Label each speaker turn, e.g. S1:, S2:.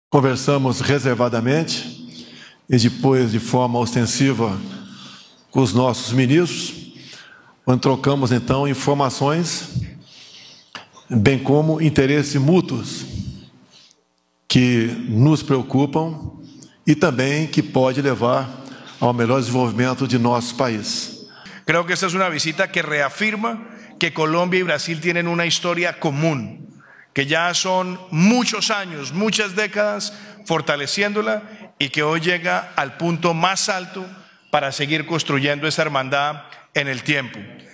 S1: Conversamos reservadamente e depois de forma ostensiva com os nossos ministros, onde trocamos então informações, bem como interesses mútuos que nos preocupam e também que pode levar ao melhor desenvolvimento de nosso país.
S2: Creo que esta es una visita que reafirma que Colombia y Brasil tienen una historia común, que ya son muchos años, muchas décadas fortaleciéndola y que hoy llega al punto más alto para seguir construyendo esta hermandad en el tiempo.